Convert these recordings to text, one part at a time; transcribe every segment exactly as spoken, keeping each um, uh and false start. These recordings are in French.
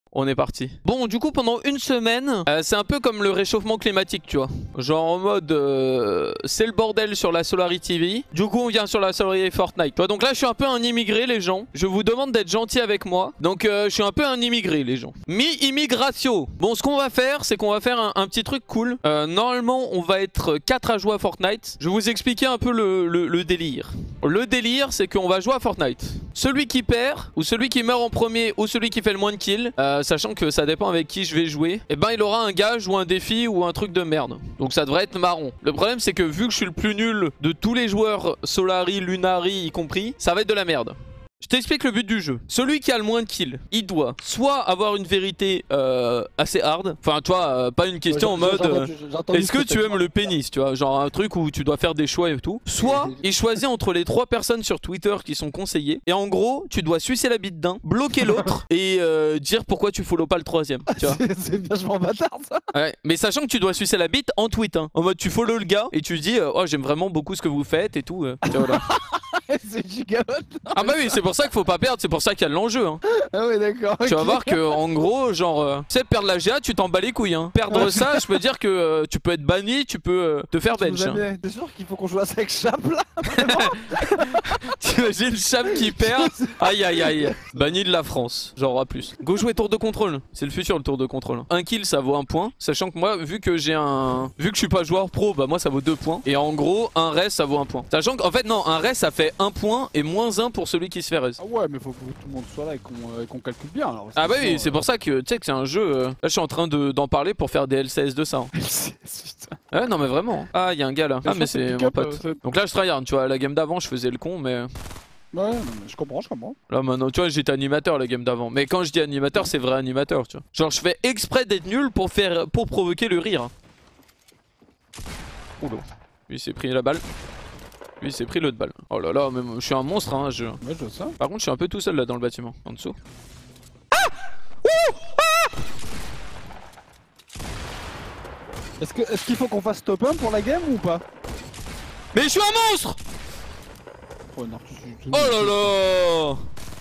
On est parti. Bon, du coup, pendant une semaine, euh, c'est un peu comme le réchauffement climatique, tu vois. Genre en mode, euh, c'est le bordel sur la Solary T V. Du coup, on vient sur la Solary Fortnite. Tu vois, donc là, je suis un peu un immigré, les gens. Je vous demande d'être gentils avec moi. Donc, euh, je suis un peu un immigré, les gens. Mi-immigratio. Bon, ce qu'on va faire, c'est qu'on va faire un, un petit truc cool. Euh, normalement, on va être quatre à jouer à Fortnite. Je vais vous expliquer un peu le, le, le délire. Le délire, c'est qu'on va jouer à Fortnite. Celui qui perd, ou celui qui meurt en premier, ou celui qui fait le moins de kills, euh, sachant que ça dépend avec qui je vais jouer, et eh ben il aura un gage ou un défi ou un truc de merde. Donc ça devrait être marron. Le problème, c'est que vu que je suis le plus nul de tous les joueurs Solary, Lunary y compris, ça va être de la merde. Je t'explique le but du jeu. Celui qui a le moins de kills, il doit soit avoir une vérité euh, assez hard. Enfin, toi, euh, pas une question ouais, en mode euh, est-ce que tu aimes le pénis, tu vois, genre un truc où tu dois faire des choix et tout. Soit il choisit entre les trois personnes sur Twitter qui sont conseillées. Et en gros, tu dois sucer la bite d'un, bloquer l'autre et euh, dire pourquoi tu follow pas le troisième. C'est vachement bâtard ça. Ouais, mais sachant que tu dois sucer la bite en tweet. Hein. En mode tu follow le gars et tu dis euh, oh j'aime vraiment beaucoup ce que vous faites et tout. Euh, tu vois, voilà. C'est gigabote. Ah bah oui, c'est pour ça qu'il faut pas perdre, c'est pour ça qu'il y a de l'enjeu. Hein. Ah ouais, d'accord. Tu okay. vas voir que en gros, genre, euh, tu sais, perdre la G A, tu t'en bats les couilles. Hein. Perdre ça, je peux dire que euh, tu peux être banni, tu peux euh, te faire bench. Hein. T'es sûr qu'il faut qu'on joue à ça avec Chap là? T'imagines Chap qui perd? Aïe aïe aïe. Banni de la France, genre à plus. Go jouer tour de contrôle, c'est le futur le tour de contrôle. Un kill ça vaut un point, sachant que moi, vu que j'ai un. Vu que je suis pas joueur pro, bah moi ça vaut deux points. Et en gros, un res ça vaut un point. Sachant qu'en fait, non, un res ça fait un point et moins un pour celui qui se fait res. Ah ouais, mais faut que tout le monde soit là et qu'on euh, qu calcule bien alors. Ah bah oui, c'est euh... pour ça que tu sais que c'est un jeu. Euh... Là je suis en train d'en de, parler pour faire des L C S de ça. Hein. L C S, putain. Ouais, non mais vraiment. Ah, il y a un gars là. Ah, mais c'est mon pote. Euh, Donc là je tryhard, tu vois, la game d'avant je faisais le con, mais. Ouais, non, mais je comprends, je comprends. Là maintenant, tu vois, j'étais animateur la game d'avant. Mais quand je dis animateur, c'est vrai animateur, tu vois. Genre, je fais exprès d'être nul pour faire, pour provoquer le rire. Oula. Lui, il s'est pris la balle. Lui, il s'est pris l'autre balle. Oh là là, mais je suis un monstre, hein. Je... Ouais, je vois ça. Par contre, je suis un peu tout seul là dans le bâtiment, en dessous. Ah Ouh ah Est-ce que, est-ce qu'il faut qu'on fasse top un pour la game ou pas? Mais je suis un monstre! Oh, non, tu, tu, tu, oh là là!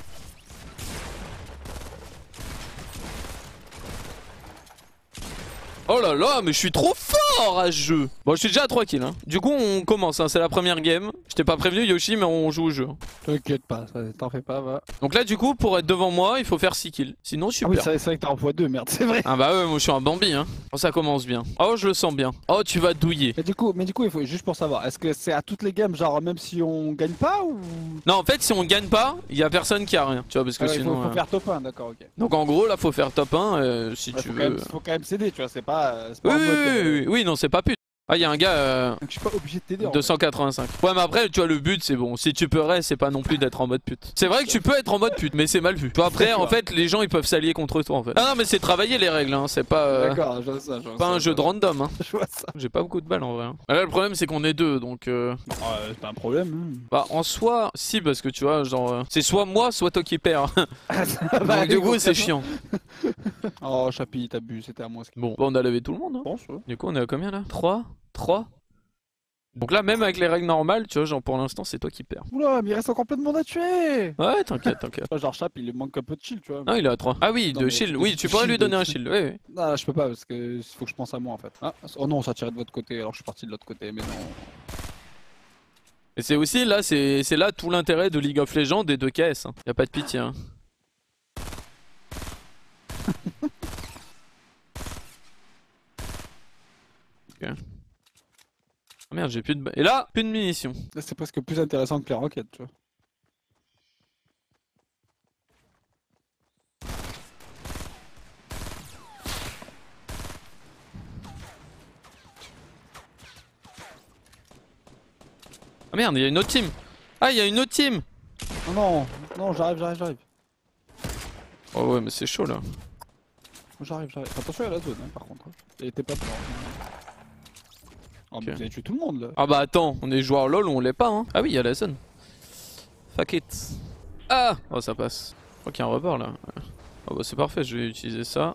Oh là là, mais je suis trop fort à ce jeu. Bon, je suis déjà à trois kills. Hein. Du coup, on commence. Hein. C'est la première game. Je t'ai pas prévenu, Yoshi, mais on joue au jeu. T'inquiète pas, t'en fais pas, va. Donc là, du coup, pour être devant moi, il faut faire six kills. Sinon, super. Ah oui, c'est vrai que t'as en fois deux, merde, c'est vrai. Ah bah ouais, moi je suis un Bambi. Hein. Oh, ça commence bien. Oh, je le sens bien. Oh, tu vas douiller. Mais du coup, mais du coup, il faut juste pour savoir, est-ce que c'est à toutes les games, genre même si on gagne pas ou? Non, en fait, si on gagne pas, il y a personne qui a rien. Tu vois, parce que ah ouais, sinon. Il faut, faut euh... faire top un, d'accord, ok. Donc en gros, là, faut faire top un euh, si ouais, tu faut veux. Quand même, faut quand même céder, tu vois, c'est pas. Euh, oui, pas oui, mode, oui, euh... oui, oui, non, c'est pas pute. Ah, il y a un gars. Euh... Donc je suis pas obligé de t'aider. deux cent quatre-vingt-cinq. Ouais, mais après, tu vois, le but, c'est bon. Si tu peux rester, c'est pas non plus d'être en mode pute. C'est vrai que tu peux être en mode pute, mais c'est mal vu. Tu vois, après, en fait, les gens ils peuvent s'allier contre toi en fait. Ah non, mais c'est travailler les règles, hein. C'est pas. Euh... D'accord, je vois ça. Je vois pas ça, un jeu de random, hein. Je vois ça. J'ai pas beaucoup de balles en vrai. Hein. Là, le problème, c'est qu'on est deux, donc. Euh... Oh, euh, c'est pas un problème. Hein. Bah, en soi, si, parce que tu vois, genre. Euh... C'est soit moi, soit toi qui perds. bah, donc, du coup, c'est chiant. Oh, Chapi, t'abuses, c'était à moi. Bon, bah, on a levé tout le monde. Hein. Pense, ouais. Du coup, on est à combien là? trois trois. Donc là, même avec les règles normales, tu vois, genre pour l'instant, c'est toi qui perds. Oula, mais il reste encore plein de monde à tuer. Ouais, t'inquiète, t'inquiète. Genre, Chap, il lui manque un peu de shield, tu vois. Ah, il est à trois. Ah oui, non, de shield. Oui, tu pourrais lui donner un shield. Oui, oui. Non, je peux pas parce que faut que je pense à moi en fait. Ah, oh non, ça tirait de votre côté, alors je suis parti de l'autre côté, mais non. Et c'est aussi là, c'est là tout l'intérêt de League of Legends et de K S. Hein. Y a pas de pitié. Hein. Okay. Oh merde, j'ai plus de... Et là, plus de munitions. Là, c'est presque plus intéressant que les roquettes, tu vois. Ah merde, il y a une autre team. Ah, il y a une autre team. Non, non, non, j'arrive, j'arrive, j'arrive. Oh ouais, mais c'est chaud là. J'arrive, j'arrive. Attention à la zone, hein, par contre. Elle était pas fort. Oh, okay. Mais vous avez tué tout le monde là. Ah bah attends, on est joueur LOL ou on l'est pas hein. Ah oui, il y a la zone. Fuck it. Ah. Oh, ça passe. Je crois qu'il y a un rebord là. Oh bah c'est parfait, je vais utiliser ça.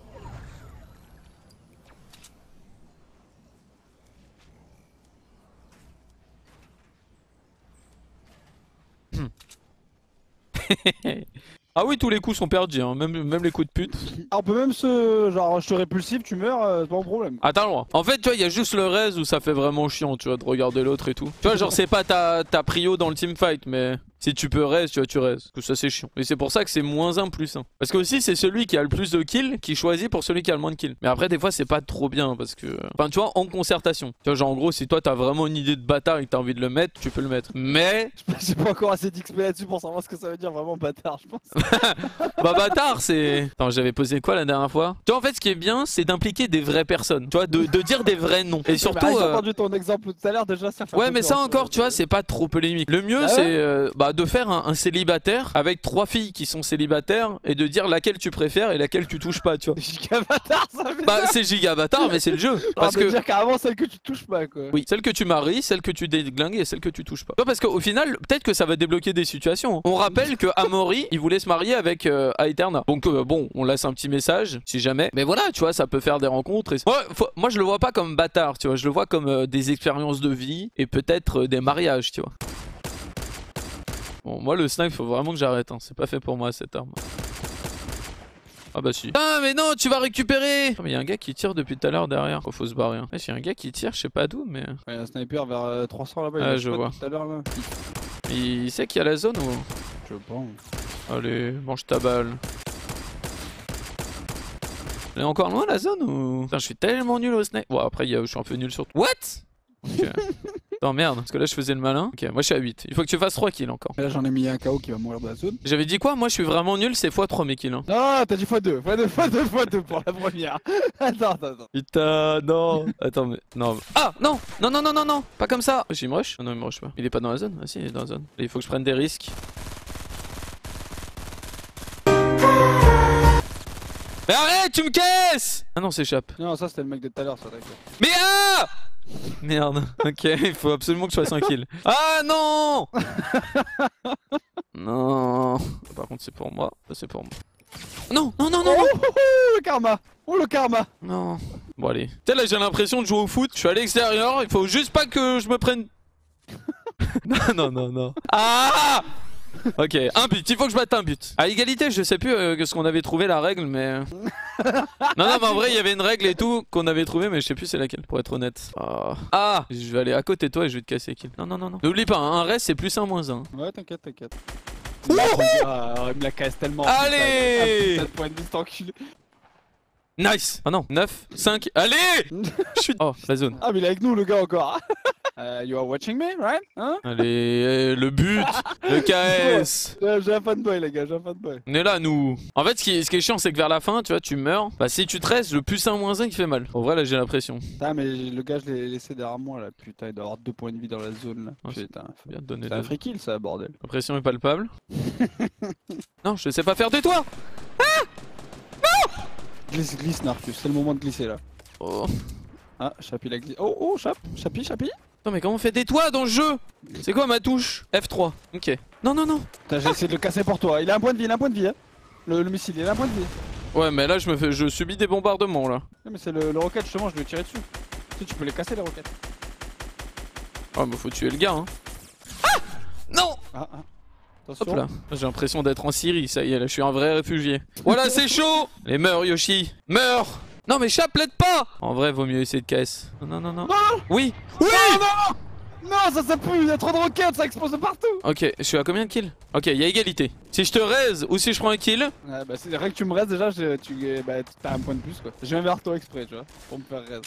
Ah oui, tous les coups sont perdus, hein. même, même les coups de pute. Ah, on peut même se... Genre, je te répulsif, tu meurs, euh, c'est pas un problème. Ah, t'as le droit. En fait, tu vois, il y a juste le raise où ça fait vraiment chiant, tu vois, de regarder l'autre et tout. Tu vois, genre, c'est pas ta, ta prio dans le teamfight, mais si tu peux raise, tu vois, tu raise. Parce que ça, c'est chiant. Et c'est pour ça que c'est moins un plus un. Parce que aussi, c'est celui qui a le plus de kills qui choisit pour celui qui a le moins de kills. Mais après, des fois, c'est pas trop bien parce que. Enfin, tu vois, en concertation. Tu vois, genre, en gros, si toi, t'as vraiment une idée de bâtard et que t'as envie de le mettre, tu peux le mettre. Mais. J'ai pas encore assez d'X P là-dessus pour savoir ce que ça veut dire vraiment bâtard, je pense. Bah, bâtard, c'est. Attends, j'avais posé quoi la dernière fois? Tu vois, en fait, ce qui est bien, c'est d'impliquer des vraies personnes. Tu vois, de, de dire des vrais noms. Et surtout. Bah, j'ai euh... entendu ton exemple tout à l'heure, déjà, ça fait. Ouais, mais ça encore, tu vois, c'est pas trop polémique. Le mieux, Ah ouais c'est euh, bah, de faire un, un célibataire avec trois filles qui sont célibataires et de dire laquelle tu préfères et laquelle tu touches pas, tu vois. Giga bâtard, ça fait. Bah, c'est giga bâtard, mais c'est le jeu. Parce que. dire carrément celle que tu touches pas, quoi. Oui, celle que tu maries, celle que tu déglingues et celle que tu touches pas. Tu vois, parce qu'au final, peut-être que ça va débloquer des situations. On rappelle que Amaury, il voulait se marier avec euh, Aeterna. Donc, euh, bon, on laisse un petit message, si jamais. Mais voilà, tu vois, ça peut faire des rencontres. Et... Ouais, faut... Moi, je le vois pas comme bâtard, tu vois. Je le vois comme euh, des expériences de vie et peut-être euh, des mariages, tu vois. Bon, moi, le snipe, faut vraiment que j'arrête. Hein. C'est pas fait pour moi, cette arme. Ah bah si. Ah mais non, tu vas récupérer. Oh, mais y a un gars qui tire depuis tout à l'heure derrière. Oh, faut se barrer. Hein. Il y a un gars qui tire, je sais pas d'où, mais. Ouais, y a un sniper vers euh, trois cents là-bas. Ah, je vois. Tout à l'heure là. Il sait qu'il y a la zone ou. Je pense. Allez, mange ta balle. Elle est encore loin la zone ou. Putain, je suis tellement nul au snipe. Bon, après, y a... je suis un peu nul sur. What? Ok. Attends, merde, parce que là je faisais le malin. Ok, moi je suis à huit. Il faut que tu fasses trois kills encore. Mais là j'en ai mis un K O qui va mourir dans la zone. J'avais dit quoi? Moi je suis vraiment nul, c'est fois trois mes kills. Hein. Non, t'as dit fois deux. fois deux, fois deux, fois deux pour la première. Attends, attends, attends. Putain, non. Attends, mais. Non. Ah, non. Non, non, non, non, non. Pas comme ça. J'ai me rush? Ah non, il me rush pas. Il est pas dans la zone? Ah si, il est dans la zone. Là, il faut que je prenne des risques. Mais arrête, tu me casses! Ah non, s'échappe. Non, ça c'était le mec de tout à l'heure, ça d'accord. Mais ah! Merde, ok, il faut absolument que je fasse un kill. Ah non! Non. Par contre, c'est pour moi. Ça, c'est pour moi. Non, non, non, non, non. Oh, oh, oh, le karma! Oh, le karma! Non. Bon, allez. Tu sais, là, j'ai l'impression de jouer au foot. Je suis à l'extérieur. Il faut juste pas que je me prenne. Non, non, non, non. Ah! Ok, un but, il faut que je batte un but. À égalité, je sais plus euh, que ce qu'on avait trouvé la règle, mais. Non, non, mais en vrai, il y avait une règle et tout qu'on avait trouvé, mais je sais plus c'est laquelle, pour être honnête. Oh. Ah, je vais aller à côté de toi et je vais te casser kill. Non, non, non, non. N'oublie pas, hein, un reste c'est plus un moins un. Ouais, t'inquiète, t'inquiète. Ah, il me la casse tellement. Allez! Putain, point de vue, cet enculé. Nice! Oh non, neuf, cinq, allez! Je suis. Oh, la zone. Ah, mais il est avec nous, le gars, encore. Uh, you are watching me, right? Hein? Allez, le but, le K S. Ouais, j'ai un fanboy, les gars, j'ai un fanboy. On est là, nous. En fait, ce qui est, ce qui est chiant, c'est que vers la fin, tu vois, tu meurs. Bah, si tu te restes, le plus un moins un qui fait mal. En vrai, là, j'ai l'impression. Putain, mais le gars, je l'ai laissé derrière moi, là. Putain, il doit avoir deux points de vie dans la zone, là. Oh, putain, faut bien te donner c'est un deux. free kill, ça, bordel. La pression est palpable. Non, je sais pas faire de toi. Glisse, glisse, Narcus, c'est le moment de glisser, là. Oh. Ah, Chapi l'a glissé. Oh, oh, Chap, Chapi, Chapi. Non, mais comment on fait des toits dans le jeu? C'est quoi ma touche? F trois. Ok. Non, non, non. Putain, j'ai essayé de le casser pour toi. Il a un point de vie, il a un point de vie, hein. Le, le missile, il a un point de vie. Ouais, mais là, je me fais, je subis des bombardements, là. Non, mais c'est le, le rocket, justement, je lui ai tiré dessus. Tu sais, tu peux les casser, les roquettes. Oh, mais faut tuer le gars, hein. Ah! Non! Ah, ah. Attention. Hop là. J'ai l'impression d'être en Syrie, ça y est, là, je suis un vrai réfugié. Voilà, c'est chaud! Les meurs, Yoshi. Meurs! Non, mais chat, plaide pas! En vrai, vaut mieux essayer de K S. Non, non, non, non. Non! Oui! Oui! Non, non! Non, ça, ça pue, il y a trop de roquettes, ça explose de partout! Ok, je suis à combien de kills? Ok, il y a égalité. Si je te raise ou si je prends un kill. Ouais, bah, c'est vrai que tu me restes déjà, je, tu bah, t'as un point de plus, quoi. Je viens vers toi exprès, tu vois, pour me faire reste.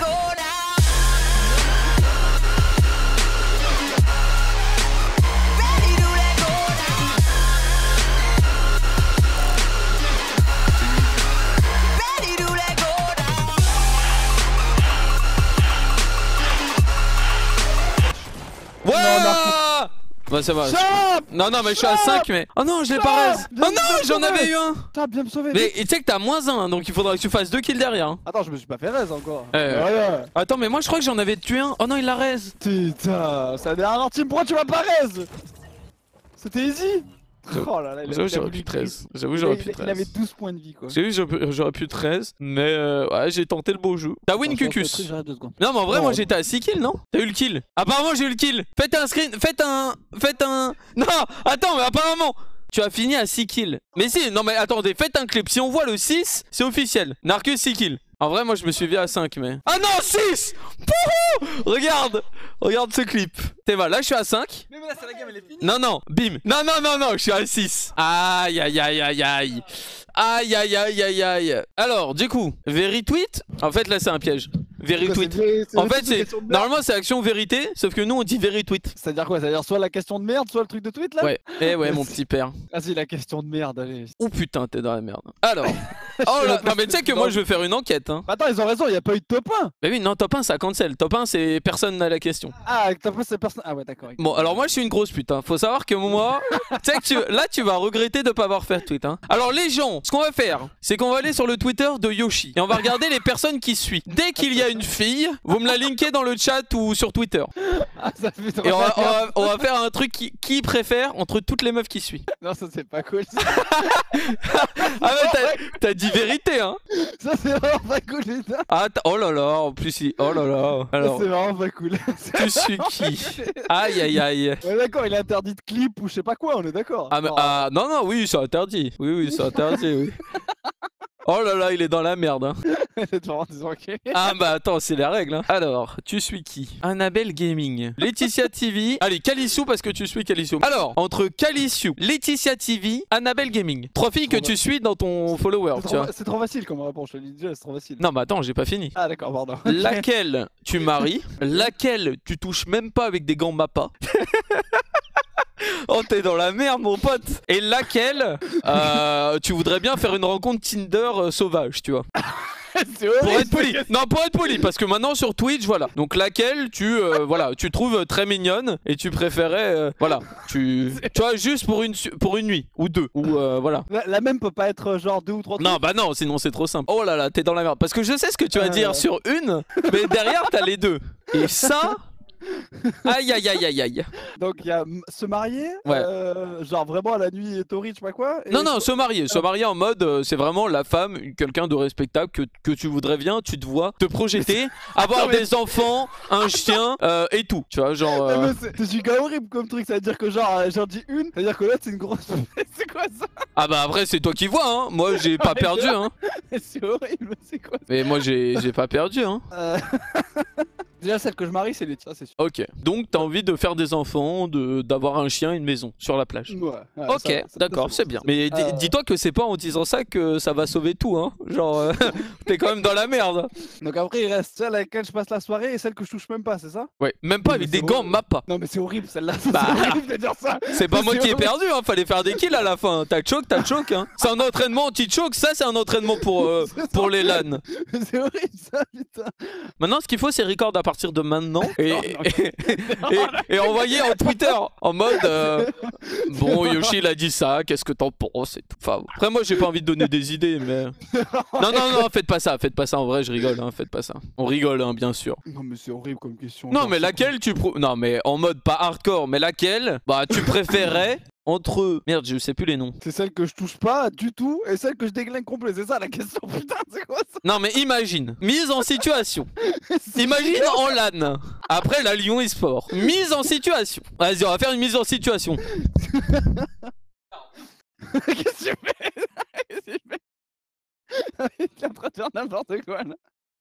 Ouais! Bah ça va. Chap! Non, non, mais je suis à cinq, mais. Oh non, je l'ai pas raise. Oh non, j'en avais eu un. T'as bien me sauvé. Mais tu sais que t'as moins un, donc il faudra que tu fasses deux kills derrière. Hein. Attends, je me suis pas fait raise encore. Eh, ouais. Attends, mais moi je crois que j'en avais tué un. Oh non, il l'a raise. Putain, ça a des rares team, pourquoi tu m'as pas raise? C'était easy. Oh là là, il J'avoue, j'aurais pu treize. J'avoue, j'aurais pu Il treize. avait douze points de vie, quoi. J'ai vu, j'aurais pu treize, mais euh, ouais, j'ai tenté le beau jeu. T'as win Cucus. Non, mais en vrai, Non. moi j'étais à six kills, non? T'as eu le kill. Apparemment, j'ai eu le kill. Faites un screen, faites un. Faites un. Non, attends, mais apparemment. tu as fini à six kills. Mais si, non mais attendez, faites un clip. Si on voit le six, c'est officiel. Narcus six kills. En vrai, moi je me suis vu à cinq, mais. Ah non, six. Pouhou. Regarde. Regarde ce clip. T'es mal, là je suis à cinq. Mais là, c'est la game, elle est finie. Non, non, bim. Non, non, non, non, je suis à six. Aïe, aïe, aïe, aïe, aïe. Aïe, aïe, aïe, aïe, aïe. Alors, du coup, veritweet. En fait, là c'est un piège. Veritweet. En fait, c'est. Normalement, c'est action vérité, sauf que nous on dit veritweet. C'est-à-dire quoi? C'est-à-dire soit la question de merde, soit le truc de tweet là? Ouais, eh ouais, mon petit père. Vas-y, la question de merde, allez. Oh putain, t'es dans la merde. Alors. Oh là, non, mais tu sais que moi je vais faire une enquête. Hein. Attends, ils ont raison, il n'y a pas eu de top un. Mais oui, non, top un ça cancel. Top un c'est personne n'a la question. Ah, top un c'est personne. Ah ouais, d'accord. Bon, alors moi je suis une grosse pute. Hein. Faut savoir que moi. Tu sais que tu... là tu vas regretter de pas avoir fait tweet. Hein. Alors les gens, ce qu'on va faire, c'est qu'on va aller sur le Twitter de Yoshi. Et on va regarder les personnes qui suivent. Dès qu'il y a une fille, vous me la linkez dans le chat ou sur Twitter. Ah, ça fait trop Et on va, on, va, on va faire un truc qui, qui préfère entre toutes les meufs qui suivent. Non, ça c'est pas cool. Ah mais t'as dit vérité hein. Ça c'est vraiment pas cool putain. Ah oh là là, en plus il... Oh là là. Alors, c'est vraiment pas cool. Tu suis qui? Aïe aïe aïe. Ouais d'accord, il est interdit de clip ou je sais pas quoi, on est d'accord. Ah, mais, ah non non oui c'est interdit. Oui oui c'est interdit oui. Oh là là, il est dans la merde. Hein. Ah bah attends, c'est les règles. Hein. Alors, tu suis qui? Annabelle Gaming, Laetitia T V. Allez, Calissou parce que tu suis Calissou. Alors, entre Calissou, Laetitia T V, Annabelle Gaming. Trois filles que tu suis dans ton follower. C'est trop facile comme réponse, je te le dis déjà, c'est trop facile. Non mais attends, j'ai pas fini. Ah d'accord, pardon. Laquelle tu maries, laquelle tu touches même pas avec des gants Mappa. Oh t'es dans la merde mon pote. Et laquelle euh, tu voudrais bien faire une rencontre Tinder euh, sauvage tu vois. Horrible, pour être poli. Non pour être poli parce que maintenant sur Twitch voilà. Donc laquelle tu euh, voilà tu trouves très mignonne et tu préférais euh, voilà tu tu vois juste pour une pour une nuit ou deux ou euh, voilà. La, la même peut pas être genre deux ou trois. Non bah non sinon c'est trop simple. Oh là là t'es dans la merde parce que je sais ce que tu vas euh... dire sur une mais derrière t'as les deux et ça. Aïe aïe aïe aïe aïe. Donc il y a se marier, ouais. euh, genre vraiment à la nuit taurie, je sais pas quoi. Et non non, se marier, se marier en mode euh, c'est vraiment la femme, quelqu'un de respectable que, que tu voudrais bien, tu te vois te projeter, avoir non, mais... des enfants, un chien euh, et tout, tu vois genre. Euh... C'est giga horrible comme truc, ça veut dire que genre j'en dis une, ça veut dire que l'autre c'est une grosse. C'est quoi ça? Ah bah après c'est toi qui vois hein, moi j'ai pas perdu hein. C'est horrible, c'est quoi ça? Mais moi j'ai pas perdu hein. Euh... Déjà celle que je marie c'est les ça c'est sûr. Ok, donc t'as envie de faire des enfants, de d'avoir un chien et une maison sur la plage. Ouais, ouais ok, d'accord, c'est bien. Mais euh... dis-toi que c'est pas en disant ça que ça va sauver tout hein. Genre euh, t'es quand même dans la merde. Donc après il reste celle avec laquelle je passe la soirée et celle que je touche même pas, c'est ça? Ouais, même pas avec des gants Mappa. Non mais c'est horrible celle-là, c'est bah, horrible de dire ça. C'est pas moi qui ai perdu hein, fallait faire des kills à la fin. T'as choke, t'as choke hein. C'est un entraînement anti-choke, ça c'est un entraînement pour, euh, pour les LAN. C'est horrible ça putain. Maintenant ce qu'il faut c'est record à partir de maintenant. Et, non, non. et, et, et envoyer en Twitter en mode euh, bon Yoshi il a dit ça, qu'est-ce que t'en penses et tout. Enfin, après moi j'ai pas envie de donner des idées mais non non non faites pas ça, faites pas ça en vrai je rigole hein, faites pas ça. On rigole hein bien sûr. Non mais c'est horrible comme question. Non mais laquelle tu pro... non mais en mode pas hardcore mais laquelle bah tu préférerais entre eux. Merde, je sais plus les noms. C'est celle que je touche pas du tout et celle que je déglingue complet. C'est ça la question. Putain, c'est quoi ça? Non, mais imagine. Mise en situation. Imagine en LAN. Après la Lyon eSport. Mise en situation. Vas-y, on va faire une mise en situation. Qu'est-ce que tu fais? Qu'est-ce que tu fais? Il est en train de faire n'importe quoi là.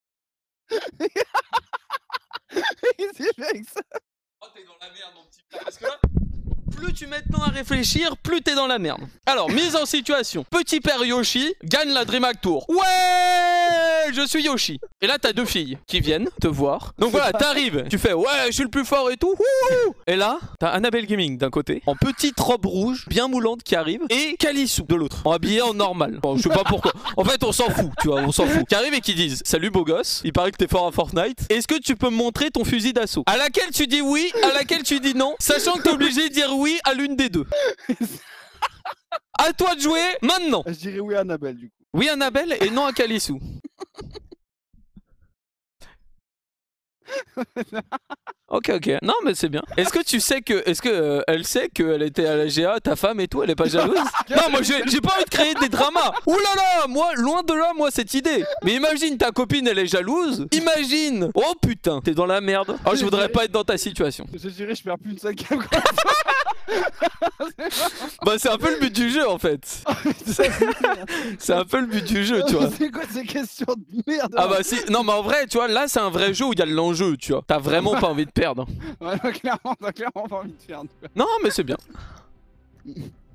Qu'est-ce que tu fais avec ça? Oh, t'es dans la merde, mon petit frère. Parce que là. Plus tu mets de temps à réfléchir, plus t'es dans la merde. Alors, mise en situation. Petit père Yoshi gagne la DreamHack Tour. Ouais, je suis Yoshi. Et là, t'as deux filles qui viennent te voir. Donc voilà, t'arrives, tu fais ouais, je suis le plus fort et tout. Wouhou. Et là, t'as Annabelle Gaming d'un côté, en petite robe rouge, bien moulante qui arrive, et Calissou de l'autre, en habillé en normal. Bon, je sais pas pourquoi. En fait, on s'en fout, tu vois, on s'en fout. Qui arrivent et qui disent salut beau gosse, il paraît que t'es fort à Fortnite. Est-ce que tu peux me montrer ton fusil d'assaut? À laquelle tu dis oui, à laquelle tu dis non, sachant que t'es obligé de dire oui à l'une des deux. À toi de jouer maintenant. Je dirais oui à Annabelle du coup. Oui à Annabelle et non à Calissou. Ok, ok. Non, mais c'est bien. Est-ce que tu sais que. Est-ce que euh, elle sait qu'elle était à la G A, ta femme et tout, elle est pas jalouse? Non, moi j'ai j'ai pas envie de créer des dramas. Ouh là là, moi, loin de là, moi, cette idée. Mais imagine ta copine, elle est jalouse. Imagine. Oh putain, t'es dans la merde. Oh, je voudrais pas être dans ta situation. Je dirais, je perds plus une cinquième. Bah, c'est un peu le but du jeu en fait. C'est un peu le but du jeu, tu vois. C'est quoi ces questions de merde? Ah bah si, non mais en vrai, tu vois, là c'est un vrai jeu où il y a de l'enjeu, tu vois. T'as vraiment pas envie de perdre. Ouais, clairement, t'as clairement pas envie de faire. Non mais c'est bien.